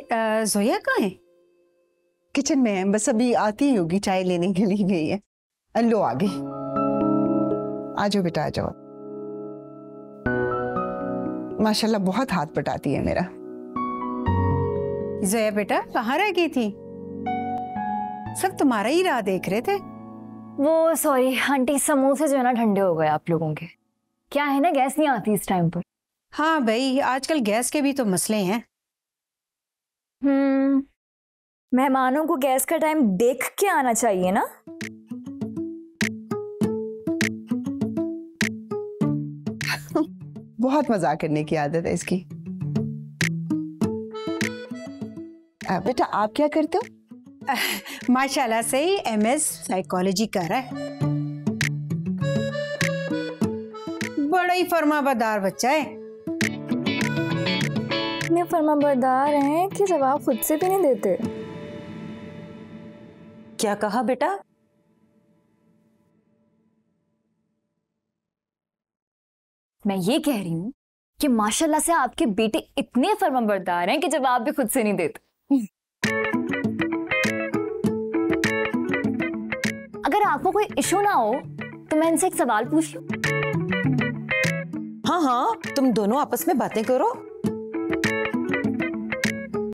जोया कहाँ है? किचन में है, बस अभी आती ही होगी, चाय लेने के लिए गई है। लो आ गई। आ जाओ बेटा, आ जाओ। माशाल्लाह बहुत हाथ बटाती है मेरा। जोया बेटा कहाँ रह गई थी? सब तुम्हारा ही राह देख रहे थे। वो सॉरी आंटी, समोसे जो है ना ठंडे हो गए आप लोगों के। क्या है ना, गैस नहीं आती इस टाइम पर। हाँ भाई, आजकल गैस के भी तो मसले हैं। मेहमानों को गैस का टाइम देख के आना चाहिए ना। बहुत मजाक करने की आदत है इसकी। बेटा आप क्या करते हो? माशाल्लाह से MS साइकोलॉजी कर रहा है। बड़ा ही फर्माबरदार बच्चा है। इतने फर्माबरदार हैं कि जवाब खुद से भी नहीं देते। क्या कहा बेटा? मैं ये कह रही हूँ कि माशाल्लाह से आपके बेटे इतने फर्माबरदार हैं कि जवाब भी खुद से नहीं देते। अगर आपको कोई इशू ना हो तो मैं इनसे एक सवाल पूछ लूं? हाँ हाँ, तुम दोनों आपस में बातें करो।